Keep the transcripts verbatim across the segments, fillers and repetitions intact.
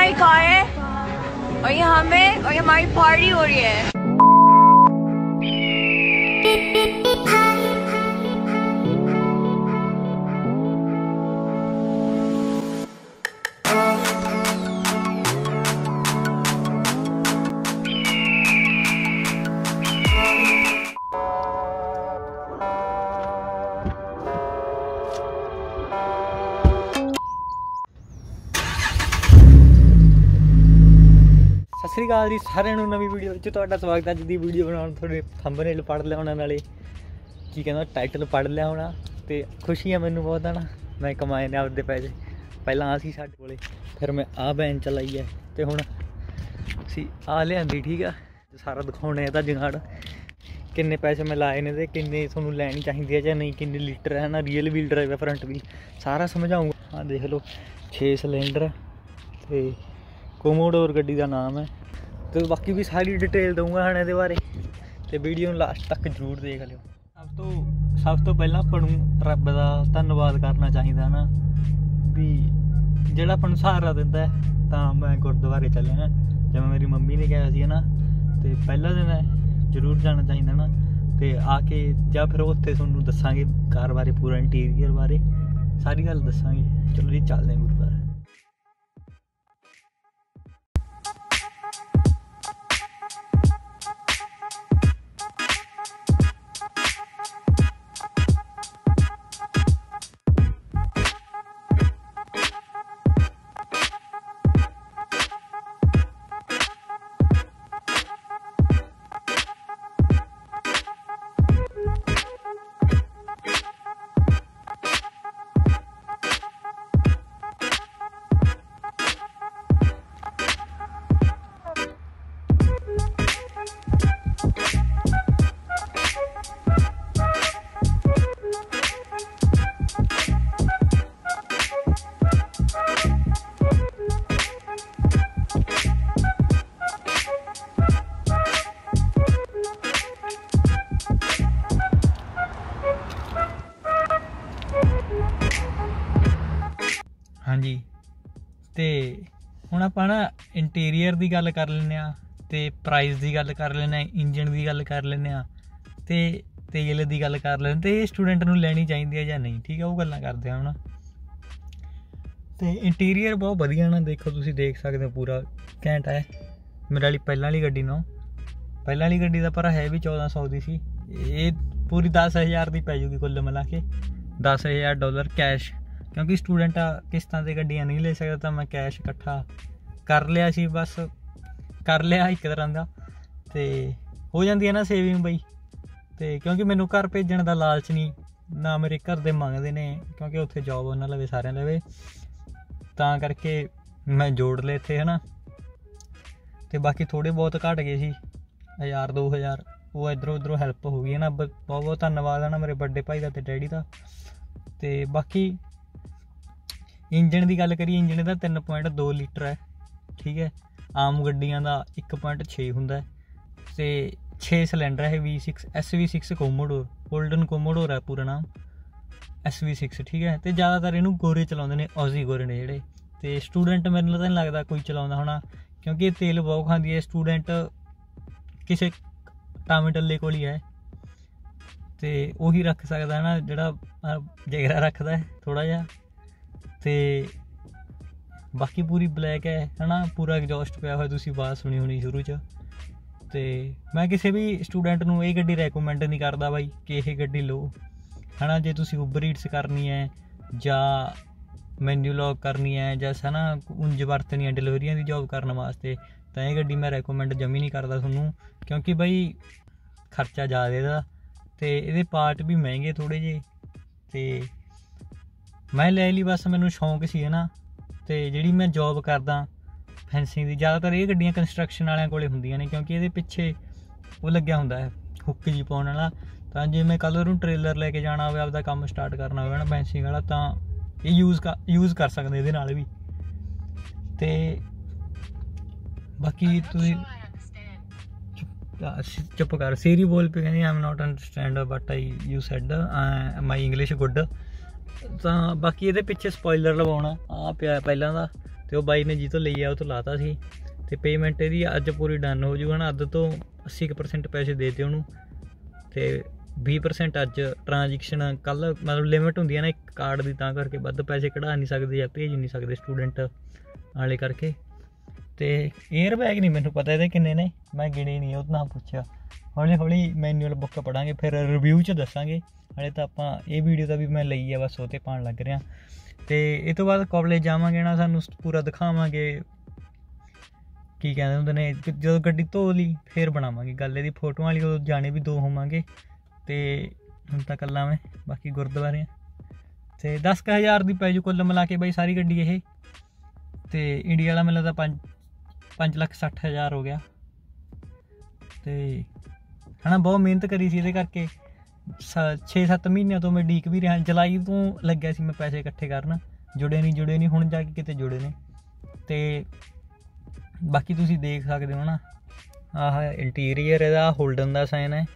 हमारी कार है और यहाँ में और हमारी पार्टी हो रही है। सत श्री अकाल जी सारिਆਂ ਨੂੰ नवी वीडियो ਵਿੱਚ ਤੁਹਾਡਾ ਸਵਾਗਤ ਹੈ। ਅੱਜ ਦੀ ਵੀਡੀਓ ਬਣਾਉਣ ਤੁਹਾਡੇ ਥੰਬਨੇਲ ਪੜ੍ਹ ਲਿਆ ਹੋਣਾ, ਨਾਲੇ ਕੀ ਕਹਿੰਦਾ ਟਾਈਟਲ ਪੜ੍ਹ ਲਿਆ ਹੋਣਾ ਤੇ ਖੁਸ਼ੀ ਆ ਮੈਨੂੰ ਬਹੁਤ ਨਾ। ਮੈਂ ਕਮਾਏ ਨੇ ਆਪਦੇ ਪੈਸੇ, ਪਹਿਲਾਂ ਆ ਸੀ ਸਾਡੇ ਕੋਲੇ, ਫਿਰ ਮੈਂ ਆ ਬੈਨ ਚਲਾਈ ਹੈ ਤੇ ਹੁਣ ਅਸੀਂ ਆ ਲਿਆਂਦੀ। ਠੀਕ ਆ, ਸਾਰਾ ਦਿਖਾਉਣੇ ਇਹਦਾ ਜੁਗਾੜ, ਕਿੰਨੇ ਪੈਸੇ ਮੈਂ ਲਾਏ ਨੇ ਤੇ ਕਿੰਨੇ ਤੁਹਾਨੂੰ ਲੈਣੀ ਚਾਹੀਦੀ ਹੈ ਜਾਂ ਨਹੀਂ, ਕਿੰਨੇ ਲੀਟਰ ਹੈ ਨਾ, ਰੀਅਲ ਵੀਲ ਡਰਾਈਵ ਹੈ, ਫਰੰਟ ਵੀ ਸਾਰਾ ਸਮਝਾਊਂਗਾ। ਆਹ ਦੇਖ ਲਓ ਛੇ ਸਿਲੰਡਰ ਤੇ कोमोडोर गड्डी का नाम है। तो बाकी भी सारी डिटेल दूंगा हाँ ये बारे, तो वीडियो लास्ट तक जरूर देख लियो। सब तो सब तो पहला अपन रब का धन्यवाद करना चाहिए ना, भी जोड़ा अपन सहारा दिता है। तो मैं गुरुद्वारे चलिया जिवें मेरी मम्मी ने कहा सी ना, तो पहला दिन है जरूर जाना चाहिए ना। तो आके या फिर उत्थे तुहानूं दसांगे कार बारे, पूरा इंटीरियर बारे सारी गल दसांगे। चलो जी चलते हैं गुरुद्वारे। हाँ जी, तो हुण आपां ना इंटीरियर की गल कर लैंदे आ, ते प्राइस की गल कर लैंदे आ, इंजन की गल कर लैंदे आ, ते तेल की गल कर लैंदे, ते स्टूडेंट नूं लैनी चाहिदी है जां नहीं। ठीक है, वो गल्लां करदे आ हुण। ते इंटीरियर बहुत वधिया ना, देखो तुसीं देख सकदे हो, पूरा घैंट है। मेरे वाली पहलां वाली गड्डी नालों पहलां वाली गड्डी दा पर है भी चौदह सौ दी सी, ये पूरी दस हज़ार दी पै जूगी कुल मिला के, दस हज़ार डॉलर कैश, क्योंकि स्टूडेंट किस्तां ते गड्डियां नहीं ले सकदा। तो मैं कैश इकट्ठा कर लिया सी, बस कर लिया एक तरह का, तो हो जाती है ना सेविंग बई। तो क्योंकि मैनू घर भेजण दा लालच नहीं ना, मेरे घर दे मंगदे ने, क्योंकि उत्थे जॉब उन्हां लवे सारिआं लवे, तां करके मैं जोड़ ले इत्थे है ना। तो बाकी थोड़े बहुत घट गए सी, हज़ार दो हज़ार वो इधरों उधरों हैल्प हो गई है ना। बहुत बहुत धन्नवाद है ना मेरे बड़े भाई का ते डैडी का। तो बाकी इंजन की गल करिए, इंजन का तीन पॉइंट दो लीटर है। ठीक है, आम गड्डियां का एक पॉइंट छे हुंदा है, ते छे सिलेंडर है। V six S V six Commodore, golden Commodore है पूरा नाम, एस वी सिक्स। ठीक है, तो ज़्यादातर इनू गोरे चलाते हैं, ऑजी गोरे ने जेडे, तो स्टूडेंट मेरे तो नहीं लगता कोई चलाता होना, क्योंकि तेल बहुत खाती है। स्टूडेंट किसी टामे टल्ले कोल ही है, तो वही रख सकता है ना, जोड़ा जिगरा रखता है थोड़ा जहा। तो बाकी पूरी ब्लैक है है ना, पूरा एग्जॉस्ट पिया हुआ, तुसीं आवाज़ सुनी होनी शुरू च। तो मैं किसी भी स्टूडेंट नूं ये गड्डी रैकोमेंड नहीं करता भाई कि यह गड्डी लो, है ना। जे तुसीं उबर ईट्स करनी है जां मैन्यू लॉक करनी है जां है ना उंज वरतनी है डिलीवरियां की जॉब करने वास्ते, तो यह गड्डी मैं रैकोमेंड जमी नहीं करता थोनू, क्योंकि बई खर्चा ज़्यादा इहदा, तो ये पार्ट भी महंगे थोड़े जे। तो मैं ले ली बस, मैनू शौक सी है ना। तो जिहड़ी मैं जॉब करदा फैंसिंग की, ज़्यादातर ये गड्डियां कंस्ट्रक्शन वालियां कोले हुंदियां ने, क्योंकि ये पिछे वो लग्या हुंदा है हुक जी पाउण वाला। तो जे मैं कल नूं ट्रेलर लैके जाना होवे, आपदा काम स्टार्ट करना होवे ना फैंसिंग वाला, तो ये यूज़ कर यूज़ कर सकदे इहदे नाल भी। तो बाकी तुसीं चुप कर, सीरी बोल पे कहनी I am not understand but I you said my English good. तो बाकी ये पिछे स्पॉइलर लवाउणा आ पिया पहलां दा, ਤੇ ਉਹ ਬਾਈ ਨੇ ਜੀ ਤੋਂ ਲਈ ਆ ਉਹ ਤੋਂ ਲਾਤਾ ਸੀ ਤੇ ਪੇਮੈਂਟ ਇਹਦੀ ਅੱਜ ਪੂਰੀ ਡਨ ਹੋ ਜੂ ਹੈ ਨਾ। ਅੱਧ ਤੋਂ अस्सी परसेंट पैसे देते उन्होंने ते बीस परसेंट अज ट्रांजैक्शन कल मतलब लिमिट होंदी है ना एक कार्ड की, तां करके वध पैसे कढ़ा नहीं सकते या भेज नहीं सकते स्टूडेंट वाले करके। तो एयर बैग नहीं मैनू पता ये किन्ने ने, मैं गिने नहीं उतना पूछा। हौली हौली मैन्यूअल बुक पढ़ांगे फिर रिव्यू च दसांगे। हले तो आपां ये वीडियो का भी मैं लई है बस वो पाण लग रहा। तो इस तो बाद कॉलेज जावांगे ना सानू पूरा दिखावांगे की कहते होंदे ने, जो गड्डी धो ली फिर बनावांगे गल ये फोटोआं वाली, उदों जाने भी दो होवांगे। तो हुण तां कल्ला मैं बाकी गुरुद्वारे तो दस क हज़ार की पै जू कुल मिला के बई सारी गड्डी ये। तो इंडिया वाला मिलदा पंज पंज लख सठ हज़ार हो गया। तो है ना बहुत मेहनत करी सी इहदे करके, छे सत्त महीनों तो मैं डीक भी रहा। जुलाई तो लग्या सी मैं पैसे इकट्ठे करन, जुड़े नहीं जुड़े नहीं हुण जाके किते जुड़े ने। तो बाकी तुसी देख सकते हो ना, आह इंटीरियर इहदा होल्डन का साइन है।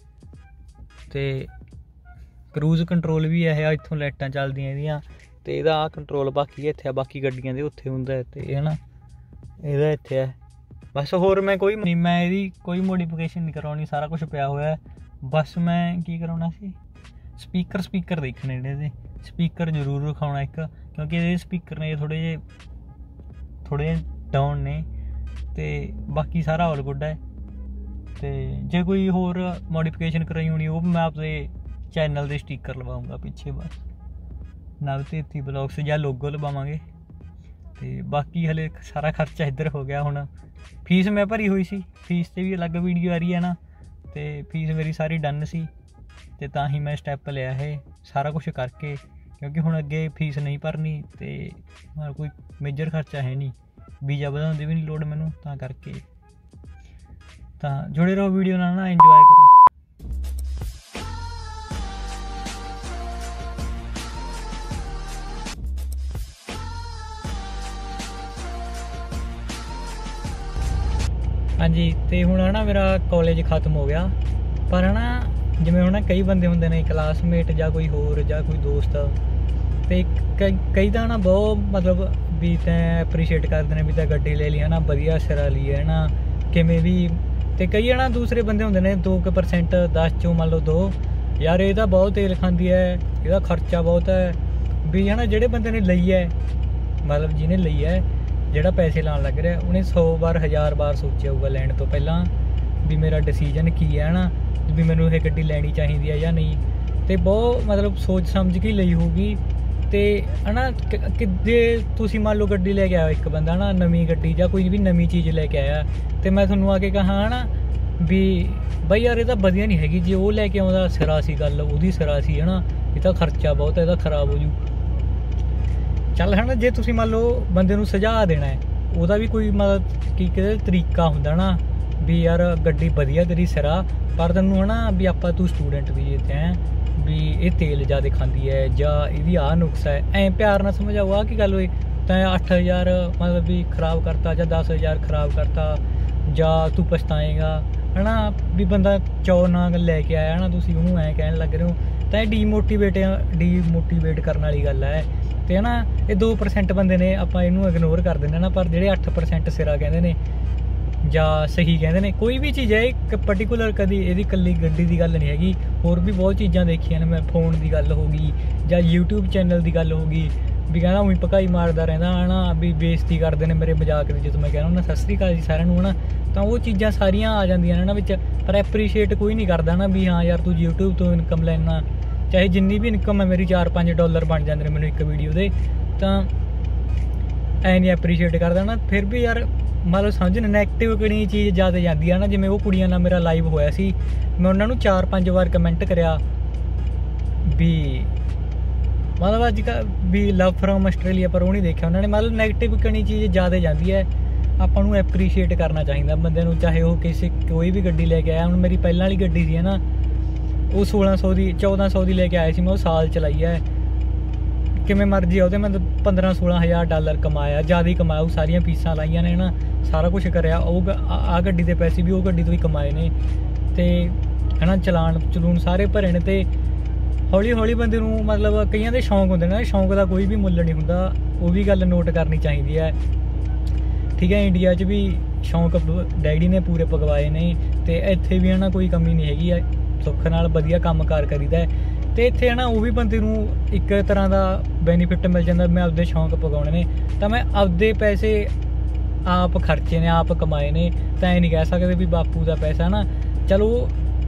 तो क्रूज कंट्रोल भी है, इत्थों लाइटां चलदियां इहदियां। तो इहदा आ कंट्रोल बाकी इत्थे, बाकी गड्डियां दे उत्थे हुंदा है। ते है ना इहदा इत्थे है बस, होर मैं कोई नहीं, मैं इहदी कोई मोडिफिकेशन नहीं करवानी, सारा कुछ पिया होया है। बस मैं की कराउणा सी स्पीकर स्पीकर देखने इहदे स्पीकर जरूर रखाउणा एक, क्योंकि इहदे स्पीकर ने थोड़े जे थोड़े डाउन ने। तो बाकी सारा ऑल गुड है। तो जे कोई होर मोडिफिकेशन कराई होनी वो मैं आपके चैनल के स्टिकर लवाऊँगा पीछे, बस नव तेती ब्लॉग्स या लोगो लवावांगे। तो बाकी हले सारा खर्चा इधर हो गया। हुण फीस मैं भरी हुई सी, फीस से भी अलग वीडियो आ रही है ना। तो फीस मेरी सारी डन सी, तो तां ही मैं स्टैप लिया है सारा कुछ करके, क्योंकि हुण अगे फीस नहीं भरनी तो कोई मेजर खर्चा है नहीं, वीज़ा बढ़ाने की भी नहीं लोड़ मैनू, तां करके। तां जुड़े रहो वीडियो नाल ना, इंजॉय करो। हाँ जी, तो हुण है ना मेरा कॉलेज खत्म हो गया, पर है ना जिवें हुण कई बंदे हुंदे ने क्लासमेट या कोई होर या कोई दोस्त, तो कई कई तो ना बहुत मतलब भी तैं एप्रीशिएट करते हैं भी तैं गड्डी ले ली है ना, वधिया सिरा ली है ना किमें भी। तो कई है ना दूसरे बंदे होंदे ने दो क परसेंट दस चों मान लो दो यार ये तो बहुत तेल खाती है, इसका खर्चा बहुत है भी है ना। जिहड़े बंदे ने लई है मतलब जिन्हें लई है जिहड़ा पैसे लान लग रहा उन्हें सौ बार हज़ार बार सोचा होगा लैण तो पहला भी मेरा डिसीजन की है ना, भी मैनू ये गड्डी लैनी चाहिए है या नहीं। तो बहुत मतलब सोच समझ के लई होगी। तो है ना कि जे तुसी मान लो गड्डी लैके आया एक बंदा ना नवीं गड्डी या कोई भी नवीं चीज़ लैके आया, तो मैं थोनों आके कहा है ना भी बई यार ये तो वधिया नहीं हैगी, जे वो लैके आउंदा सिरा सी गल उहदी सिरा सी है ना, ये तो खर्चा बहुत है, ये खराब हो जू। चल है ना जे तुसी मान लो बंदे नूं सुझाव देना है, ਉਹਦਾ भी कोई मतलब कि तरीका हुंदा ना भी यार गड्डी वधिया तेरी सिरा, पर तैनूं है ना भी आपां तू स्टूडेंट भी इत्थे हैं भी ये तेल ज़्यादा खाती है या ये आ नुक्स है, ऐ प्यार ना समझाओ आ की गल होई तैं अठ हज़ार मतलब भी खराब करता या दस हज़ार खराब करता या तू पछताएगा है ना। भी बंदा चौ ना लैके आया ना, तुसीं उहनूं ऐ कहण लग रहे हो, तां डीमोटीवेट डीमोटीवेट करने वाली गल है। तो है ना ये दो परसेंट बंदे ने आपां इहनूं इग्नोर कर दिंदे ना, पर जिहड़े अठ परसेंट सिरा कहंदे ने या सही कहते हैं, कोई भी चीज़ है एक पर्टिकुलर कभी ये कल्ली गड्डी की गल नहीं हैगी, होर भी बहुत चीज़ां देखियां ने मैं, फोन की गल होगी या यूट्यूब चैनल की गल होगी भी कहना उही भकाई मारदा रहिंदा है ना, भी बेइज्जती करते हैं मेरे मजाक की, जो मैं कहना हुंदा सत श्री अकाल जी सारिआं नूं है ना, तो वो चीज़ां सारियां आ जांदियां ने ना विच, पर एप्रीशिएट कोई नहीं करता ना भी हाँ यार तू यूट्यूब तो इनकम लैना, चाहे जिन्नी भी इनकम है मेरी चार पाँच डॉलर बन जाते हैं मैनूं एक वीडियो दे, तो ऐ नहीं एप्रीशिएट करदा ना। फिर भी यार मतलब समझ नैगेटिव किहड़ी चीज़ ज़्यादा जाती है ना, जिवें वो कुड़ियां नाल मेरा लाइव होया सी, मैं उन्होंने चार पाँच बार कमेंट करिया भी मतलब अज भी लव फ्रॉम आस्ट्रेलिया, पर वो नहीं देखा उन्होंने, मतलब नैगेटिव किहड़ी चीज़ ज़्यादा जाती है। आपां नूं एप्रीशिएट करना चाहिए बंदे नूं, चाहे वो किसी कोई भी गड्डी लैके आया। हुण मेरी पहलां वाली गड्डी सी है ना, वो सोलह सौ की चौदह सौ की लैके आए सी, मैं वो साल चलाई है, किमें मर्जी आ, मैं पंद्रह सोलह हज़ार डॉलर कमाया, ज़्यादा ही कमाया, वो सारियां फीसां लाइयां ने ना, सारा कुछ कराया, आ गड्डी के पैसे भी वो गड्डी तो ही कमाए ने, तो है ना चलान चलून सारे भरे ने। तो ਹੌਲੀ ਹੌਲੀ ਬੰਦੇ ਨੂੰ ਮਤਲਬ ਕਈਆਂ ਦੇ ਸ਼ੌਂਕ ਹੁੰਦੇ ਨੇ, ਸ਼ੌਂਕ ਦਾ ਕੋਈ ਵੀ ਮੁੱਲ ਨਹੀਂ ਹੁੰਦਾ, ਉਹ ਵੀ ਗੱਲ ਨੋਟ ਕਰਨੀ ਚਾਹੀਦੀ ਹੈ। ਠੀਕ ਹੈ, ਇੰਡੀਆ 'ਚ ਵੀ ਸ਼ੌਂਕ ਡੈਡੀ ਨੇ ਪੂਰੇ ਪਗਵਾਏ ਨੇ, ਅਤੇ ਇੱਥੇ ਵੀ ਹੈ ਨਾ ਕੋਈ ਕਮੀ ਨਹੀਂ ਹੈਗੀ ਹੈ, ਸੁੱਖ ਨਾਲ ਵਧੀਆ ਕੰਮ ਕਾਰ ਕਰੀਦਾ। ਅਤੇ ਇੱਥੇ ਹੈ ਨਾ ਉਹ ਵੀ ਬੰਦੇ ਨੂੰ ਇੱਕ ਤਰ੍ਹਾਂ ਦਾ ਬੈਨੀਫਿਟ ਮਿਲ ਜਾਂਦਾ, ਮੈਂ ਆਪਦੇ ਸ਼ੌਂਕ ਪਗਾਉਣੇ ਨੇ ਤਾਂ ਮੈਂ ਆਪਦੇ ਪੈਸੇ ਆਪ ਖਰਚੇ ਨੇ, ਆਪ ਕਮਾਏ ਨੇ, ਤਾਂ ਐਂ ਨਹੀਂ ਕਹਿ ਸਕਦੇ ਵੀ ਬਾਪੂ ਦਾ ਪੈਸਾ ਨਾ। ਚਲੋ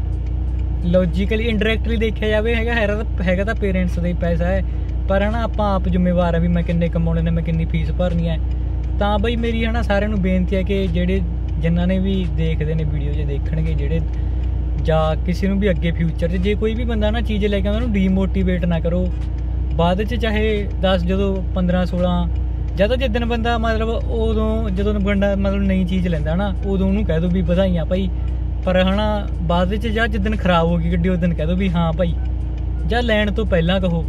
ਲੌਜੀਕਲੀ ਇੰਡਾਇਰੈਕਟਲੀ ਦੇਖਿਆ ਜਾਵੇ ਹੈਗਾ ਹੈਗਾ ਹੈਗਾ ਤਾਂ ਪੇਰੈਂਟਸ ਦਾ ਹੀ ਪੈਸਾ ਹੈ, ਪਰ ਹੈ ਨਾ ਆਪਾਂ ਆਪ ਜ਼ਿੰਮੇਵਾਰ ਆ ਵੀ ਮੈਂ ਕਿੰਨੇ ਕਮਾਉਣੇ ਨੇ, ਮੈਂ ਕਿੰਨੀ ਫੀਸ ਭਰਨੀ ਹੈ। ਤਾਂ ਬਈ ਮੇਰੀ ਹੈ ਨਾ ਸਾਰਿਆਂ ਨੂੰ ਬੇਨਤੀ ਹੈ ਕਿ ਜਿਹੜੇ ਜਿਨ੍ਹਾਂ ਨੇ ਵੀ ਦੇਖਦੇ ਨੇ ਵੀਡੀਓ 'ਚ ਦੇਖਣਗੇ ਜਿਹੜੇ, ਜਾਂ ਕਿਸੇ ਨੂੰ ਵੀ ਅੱਗੇ ਫਿਊਚਰ 'ਚ ਜੇ ਕੋਈ ਵੀ ਬੰਦਾ ਨਾ ਚੀਜ਼ ਲੈ ਕੇ ਆਉਂਦਾ ਉਹਨੂੰ ਡੀਮੋਟੀਵੇਟ ਨਾ ਕਰੋ। ਬਾਅਦ 'ਚ ਚਾਹੇ ਦਸ ਜਦੋਂ ਪੰਦਰਾਂ ਸੋਲਾਂ ਜਦੋਂ ਜਿੱਦਣ ਬੰਦਾ ਮਤਲਬ ਉਦੋਂ ਜਦੋਂ ਬੰਦਾ ਮਤਲਬ ਨਈ ਚੀਜ਼ ਲੈਂਦਾ ਨਾ ਉਦੋਂ ਉਹਨੂੰ ਕਹਿ ਦਿਓ ਵੀ ਵਧਾਈਆਂ ਭਾਈ, ਪਰ ਹੈ ਨਾ ਬਾਅਦ ਵਿੱਚ ਜਾਂ ਜਿੱਦਣ ਖਰਾਬ ਹੋ ਗਈ ਗੱਡੀ ਉਸ ਦਿਨ ਕਹਿ ਦਿਓ ਵੀ ਹਾਂ ਭਾਈ, ਜਾਂ ਲੈਣ ਤੋਂ ਪਹਿਲਾਂ ਕਹੋ।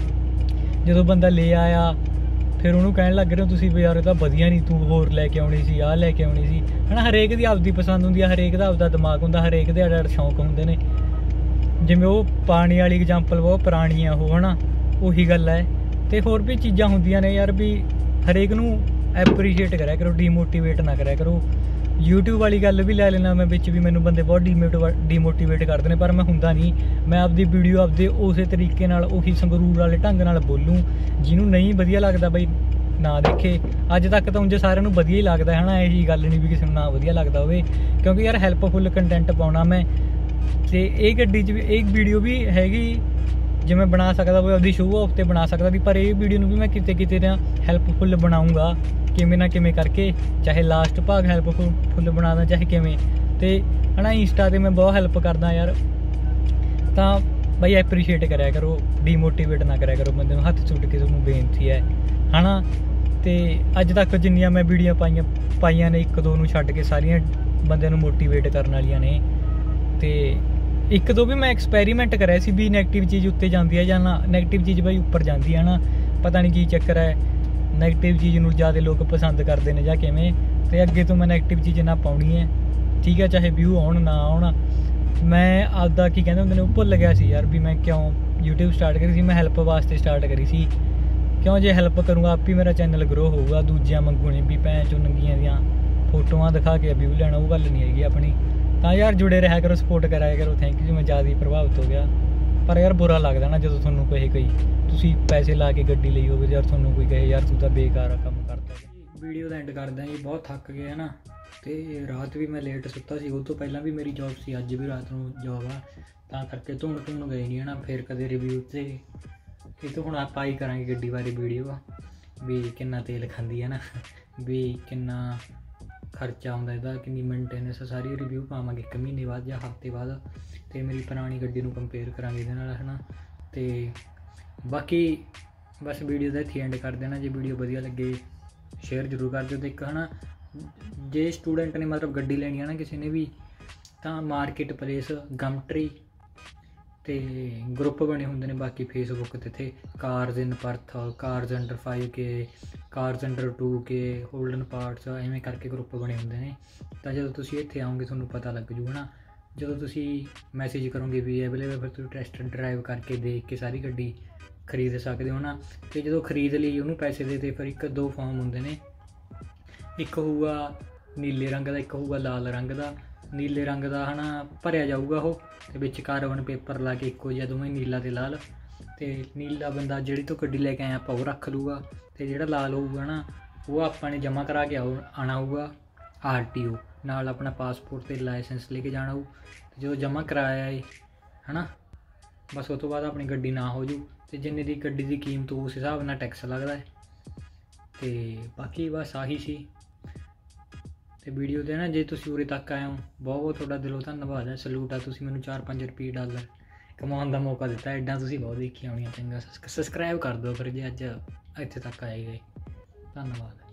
ਜਦੋਂ ਬੰਦਾ ਲੈ ਆਇਆ ਫਿਰ ਉਹਨੂੰ ਕਹਿਣ ਲੱਗ ਰਹੇ ਹੋ ਤੁਸੀਂ ਵੀ ਯਾਰ ਇਹ ਤਾਂ ਵਧੀਆ ਨਹੀਂ, ਤੂੰ ਹੋਰ ਲੈ ਕੇ ਆਉਣੀ ਸੀ, ਆਹ ਲੈ ਕੇ ਆਉਣੀ ਸੀ, ਹੈ ਨਾ। ਹਰੇਕ ਦੀ ਆਪਦੀ ਪਸੰਦ ਹੁੰਦੀ ਹੈ, ਹਰੇਕ ਦਾ ਆਪਦਾ ਦਿਮਾਗ ਹੁੰਦਾ, ਹਰੇਕ ਦੇ ਅੱਡ ਅੱਡ ਸ਼ੌਂਕ ਹੁੰਦੇ ਨੇ। ਜਿਵੇਂ ਉਹ ਪਾਣੀ ਵਾਲੀ ਐਗਜ਼ਾਮਪਲ ਬਹੁਤ ਪੁਰਾਣੀ ਆ ਉਹ, ਹੈ ਨਾ, ਉਹੀ ਗੱਲ ਹੈ। ਅਤੇ ਹੋਰ ਵੀ ਚੀਜ਼ਾਂ ਹੁੰਦੀਆਂ ਨੇ ਯਾਰ ਵੀ ਹਰੇਕ ਨੂੰ ਐਪਰੀਸ਼ੀਏਟ ਕਰਿਆ ਕਰੋ, ਡੀਮੋਟੀਵੇਟ ਨਾ ਕਰਿਆ ਕਰੋ। ਯੂਟਿਊਬ ਵਾਲੀ ਗੱਲ ਵੀ ਲੈ ਲੈਣਾ ਮੈਂ ਵਿੱਚ ਵੀ, ਮੈਨੂੰ ਬੰਦੇ ਬਹੁਤ ਡੀਮੋਟੀਵੇ ਡੀਮੋਟੀਵੇਟ ਕਰਦੇ ਨੇ, ਪਰ ਮੈਂ ਹੁੰਦਾ ਨਹੀਂ। ਮੈਂ ਆਪਦੀ ਵੀਡੀਓ ਆਪਦੇ ਉਸੇ ਤਰੀਕੇ ਨਾਲ ਉਹੀ ਸੰਗਰੂਰ ਵਾਲੇ ਢੰਗ ਨਾਲ ਬੋਲੂੰ। ਜਿਹਨੂੰ ਨਹੀਂ ਵਧੀਆ ਲੱਗਦਾ ਬਈ ਨਾ ਦੇਖੇ। ਅੱਜ ਤੱਕ ਤਾਂ ਉਂਝ ਸਾਰਿਆਂ ਨੂੰ ਵਧੀਆ ਹੀ ਲੱਗਦਾ ਹੈ ਨਾ, ਇਹੀ ਗੱਲ ਨਹੀਂ ਵੀ ਕਿਸੇ ਨੂੰ ਨਾ ਵਧੀਆ ਲੱਗਦਾ ਹੋਵੇ, ਕਿਉਂਕਿ ਯਾਰ ਹੈਲਪਫੁੱਲ ਕੰਟੈਂਟ ਪਾਉਣਾ ਮੈਂ। ਅਤੇ ਇਹ ਗੱਡੀ 'ਚ ਵੀ ਇਹ ਵੀਡੀਓ ਵੀ ਹੈਗੀ ਜਿਵੇਂ ਬਣਾ ਸਕਦਾ ਕੋਈ ਆਪਦੀ ਸ਼ੋਅ ਆਫ 'ਤੇ ਬਣਾ ਸਕਦਾ ਸੀ, ਪਰ ਇਹ ਵੀਡੀਓ ਨੂੰ ਵੀ ਮੈਂ ਕਿਤੇ ਕਿਤੇ ਨਾ ਹੈਲਪਫੁੱਲ ਬਣਾਊਂਗਾ ਕਿਵੇਂ ਨਾ ਕਿਵੇਂ ਕਰਕੇ, ਚਾਹੇ ਲਾਸਟ ਭਾਗ ਹੈਲਪਫੁੱਲ ਫੁੱਲ ਬਣਾ ਦਾਂ ਚਾਹੇ ਕਿਵੇਂ। ਅਤੇ ਹੈ ਨਾ ਇੰਸਟਾ 'ਤੇ ਮੈਂ ਬਹੁਤ ਹੈਲਪ ਕਰਦਾ ਯਾਰ, ਤਾਂ ਬਾਈ ਐਪਰੀਸ਼ੀਏਟ ਕਰਿਆ ਕਰੋ, ਡੀਮੋਟੀਵੇਟ ਨਾ ਕਰਿਆ ਕਰੋ ਬੰਦੇ ਨੂੰ। ਹੱਥ ਛੁੱਟ ਕੇ ਤੁਹਾਨੂੰ ਬੇਨਤੀ ਹੈ, ਹੈ ਨਾ। ਅਤੇ ਅੱਜ ਤੱਕ ਜਿੰਨੀਆਂ ਮੈਂ ਵੀਡੀਓ ਪਾਈਆਂ ਪਾਈਆਂ ਨੇ ਇੱਕ ਦੋ ਨੂੰ ਛੱਡ ਕੇ ਸਾਰੀਆਂ ਬੰਦਿਆਂ ਨੂੰ ਮੋਟੀਵੇਟ ਕਰਨ ਵਾਲੀਆਂ ਨੇ। ਅਤੇ ਇੱਕ ਦੋ ਵੀ ਮੈਂ ਐਕਸਪੈਰੀਮੈਂਟ ਕਰਿਆ ਸੀ ਵੀ ਨੈਗੇਟਿਵ ਚੀਜ਼ ਉੱਤੇ ਜਾਂਦੀ ਹੈ ਜਾਂ ਨਾ ਨੈਗੇਟਿਵ ਚੀਜ਼ ਬਾਈ ਉੱਪਰ ਜਾਂਦੀ ਹੈ ਨਾ, ਪਤਾ ਨਹੀਂ ਕੀ ਚੱਕਰ ਹੈ, ਨੈਗੇਟਿਵ ਚੀਜ਼ ਨੂੰ ਜ਼ਿਆਦਾ ਲੋਕ ਪਸੰਦ ਕਰਦੇ ਨੇ ਜਾਂ ਕਿਵੇਂ। ਅਤੇ ਅੱਗੇ ਤੋਂ ਮੈਂ ਨੈਗੇਟਿਵ ਚੀਜ਼ ਨਾ ਪਾਉਣੀ ਹੈ, ਠੀਕ ਹੈ, ਚਾਹੇ ਵਿਊ ਆਉਣ ਨਾ ਆਉਣ। ਮੈਂ ਆਪਦਾ ਕੀ ਕਹਿੰਦੇ ਹੁੰਦੇ ਨੇ ਉਹ ਭੁੱਲ ਗਿਆ ਸੀ ਯਾਰ ਵੀ ਮੈਂ ਕਿਉਂ ਯੂਟਿਊਬ ਸਟਾਰਟ ਕਰੀ ਸੀ। ਮੈਂ ਹੈਲਪ ਵਾਸਤੇ ਸਟਾਰਟ ਕਰੀ ਸੀ, ਕਿਉਂ ਜੇ ਹੈਲਪ ਕਰੂੰਗਾ ਆਪ ਹੀ ਮੇਰਾ ਚੈਨਲ ਗਰੋ ਹੋਊਗਾ। ਦੂਜਿਆਂ ਵਾਂਗੂ ਨਹੀਂ ਵੀ ਭੈਣ ਚੋਂ ਨੰਗੀਆਂ ਦੀਆਂ ਫੋਟੋਆਂ ਦਿਖਾ ਕੇ ਵਿਊ ਲੈਣਾ, ਉਹ ਗੱਲ ਨਹੀਂ ਹੈਗੀ ਆਪਣੀ। ਤਾਂ ਯਾਰ ਜੁੜੇ ਰਿਹਾ ਕਰੋ, ਸਪੋਰਟ ਕਰਾਇਆ ਕਰੋ। Thank you. ਮੈਂ ਜ਼ਿਆਦਾ ਹੀ ਪ੍ਰਭਾਵਿਤ ਹੋ ਗਿਆ, ਪਰ ਯਾਰ ਬੁਰਾ ਲੱਗਦਾ ਨਾ ਜਦੋਂ ਤੁਹਾਨੂੰ ਕਹੇ ਕੋਈ ਤੁਸੀਂ ਪੈਸੇ ਲਾ ਕੇ ਗੱਡੀ ਲਈ ਹੋਵੇ, ਯਾਰ ਤੁਹਾਨੂੰ ਕੋਈ ਕਹੇ ਯਾਰ ਤੂੰ ਤਾਂ ਬੇਕਾਰ ਆ ਕੰਮ ਕਰਦਾ। ਵੀਡੀਓ ਦਾ ਐਂਡ ਕਰਦਾ ਜੀ, ਬਹੁਤ ਥੱਕ ਗਏ ਹੈ ਨਾ। ਅਤੇ ਰਾਤ ਵੀ ਮੈਂ ਲੇਟ ਸੁੱਤਾ ਸੀ, ਉਹ ਤੋਂ ਪਹਿਲਾਂ ਵੀ ਮੇਰੀ ਜੋਬ ਸੀ, ਅੱਜ ਵੀ ਰਾਤ ਨੂੰ ਜੋਬ ਆ, ਤਾਂ ਕਰਕੇ ਧੁਣ ਧੁਣ ਗਏ ਨਹੀਂ ਹੈ ਨਾ। ਫਿਰ ਕਦੇ ਰਿਵਿਊ 'ਤੇ ਇਹ ਤੋਂ ਹੁਣ ਆਪਾਂ ਹੀ ਕਰਾਂਗੇ ਗੱਡੀ ਬਾਰੇ ਵੀਡੀਓ ਆ ਵੀ ਕਿੰਨਾ ਤੇਲ ਖਾਂਦੀ ਹੈ ਨਾ, ਵੀ ਕਿੰਨਾ ਖਰਚਾ ਆਉਂਦਾ ਇਹਦਾ, ਕਿੰਨੀ ਮੇਨਟੇਨੈਂਸ, ਸਾਰੀ ਰਿਵਿਊ ਪਾਵਾਂਗੇ ਇੱਕ ਮਹੀਨੇ ਬਾਅਦ ਜਾਂ ਹਫ਼ਤੇ ਬਾਅਦ। ਅਤੇ ਮੇਰੀ ਪੁਰਾਣੀ ਗੱਡੀ ਨੂੰ ਕੰਪੇਅਰ ਕਰਾਂਗੇ ਇਹਦੇ ਨਾਲ, ਹੈ ਨਾ। ਅਤੇ ਬਾਕੀ ਬਸ ਵੀਡੀਓ ਦਾ ਇੱਥੇ ਐਂਡ ਕਰ ਦੇਣਾ। ਜੇ ਵੀਡੀਓ ਵਧੀਆ ਲੱਗੇ ਸ਼ੇਅਰ ਜ਼ਰੂਰ ਕਰ ਦਿਓ। ਅਤੇ ਇੱਕ ਹੈ ਨਾ ਜੇ ਸਟੂਡੈਂਟ ਨੇ ਮਤਲਬ ਗੱਡੀ ਲੈਣੀ ਹੈ ਨਾ ਕਿਸੇ ਨੇ ਵੀ, ਤਾਂ ਮਾਰਕੀਟ ਪਲੇਸ, ਗਮਟਰੀ ਅਤੇ ਗਰੁੱਪ ਬਣੇ ਹੁੰਦੇ ਨੇ ਬਾਕੀ ਫੇਸਬੁੱਕ 'ਤੇ, ਇੱਥੇ cars in Perth, cars under five K, cars under two K, Holden parts, ਐਵੇਂ ਕਰਕੇ ਗਰੁੱਪ ਬਣੇ ਹੁੰਦੇ ਨੇ। ਤਾਂ ਜਦੋਂ ਤੁਸੀਂ ਇੱਥੇ ਆਓਗੇ ਤੁਹਾਨੂੰ ਪਤਾ ਲੱਗ ਜੂ, ਹੈ ਨਾ। ਜਦੋਂ ਤੁਸੀਂ ਮੈਸੇਜ ਕਰੋਗੇ ਵੀ ਅਵੇਲੇਬਲ, ਫਿਰ ਤੁਸੀਂ ਟੈਸਟ ਡਰਾਈਵ ਕਰਕੇ ਦੇਖ ਕੇ ਸਾਰੀ ਗੱਡੀ ਖਰੀਦ ਸਕਦੇ ਹੋ ਨਾ। ਅਤੇ ਜਦੋਂ ਖਰੀਦ ਲਈ ਉਹਨੂੰ ਪੈਸੇ ਦੇ ਤੇ ਫਿਰ ਇੱਕ ਦੋ ਫਾਰਮ ਹੁੰਦੇ ਨੇ, ਇੱਕ ਹੋਊਗਾ ਨੀਲੇ ਰੰਗ ਦਾ, ਇੱਕ ਹੋਊਗਾ ਲਾਲ ਰੰਗ ਦਾ। ਨੀਲੇ ਰੰਗ ਦਾ ਹੈ ਨਾ ਭਰਿਆ ਜਾਊਗਾ ਉਹ, ਅਤੇ ਵਿੱਚ ਕਾਰਬਨ ਪੇਪਰ ਲਾ ਕੇ ਇੱਕੋ ਜਿਹਾ ਦੋਵੇਂ ਨੀਲਾ ਅਤੇ ਲਾਲ। ਅਤੇ ਨੀਲਾ ਬੰਦਾ ਜਿਹੜੀ ਤੋਂ ਗੱਡੀ ਲੈ ਕੇ ਆਏ ਆਪਾਂ ਉਹ ਰੱਖ ਲੂਗਾ, ਅਤੇ ਜਿਹੜਾ ਲਾਲ ਹੋਊਗਾ ਨਾ ਉਹ ਆਪਾਂ ਨੇ ਜਮ੍ਹਾਂ ਕਰਾ ਕੇ ਆਉ ਆਉਣਾ ਹੋਊਗਾ ਆਰ ਟੀ ਓ ਨਾਲ, ਆਪਣਾ ਪਾਸਪੋਰਟ ਅਤੇ ਲਾਇਸੈਂਸ ਲੈ ਕੇ ਜਾਣਾ ਹੋਊ। ਅਤੇ ਜਦੋਂ ਜਮ੍ਹਾਂ ਕਰਾਇਆ ਏ ਹੈ ਨਾ, ਬਸ ਉਹ ਤੋਂ ਬਾਅਦ ਆਪਣੀ ਗੱਡੀ ਨਾ ਹੋ ਜੂ, ਅਤੇ ਜਿੰਨੇ ਦੀ ਗੱਡੀ ਦੀ ਕੀਮਤ ਉਸ ਹਿਸਾਬ ਨਾਲ ਟੈਕਸ ਲੱਗਦਾ ਹੈ। ਅਤੇ ਬਾਕੀ ਬਸ ਆਹੀ ਸੀ। ਅਤੇ ਵੀਡੀਓ 'ਤੇ ਨਾ ਜੇ ਤੁਸੀਂ ਉਰੇ ਤੱਕ ਆਏ ਹੋ ਬਹੁਤ ਬਹੁਤ ਤੁਹਾਡਾ ਦਿਲੋਂ ਧੰਨਵਾਦ ਹੈ, ਸਲੂਟ ਆ। ਤੁਸੀਂ ਮੈਨੂੰ ਚਾਰ ਪੰਜ ਰੁਪਏ ਡਾਲਰ ਕਮਾਉਣ ਦਾ ਮੌਕਾ ਦਿੱਤਾ, ਐਡਾਂ ਤੁਸੀਂ ਬਹੁਤ ਦੇਖੀਆਂ ਹੋਣੀਆਂ। ਚੰਗਾ ਸਬਸਕ੍ਰਾਈਬ ਕਰ ਦਿਓ ਫਿਰ ਜੇ ਅੱਜ ਇੱਥੇ ਤੱਕ ਆਏ ਗਏ। ਧੰਨਵਾਦ।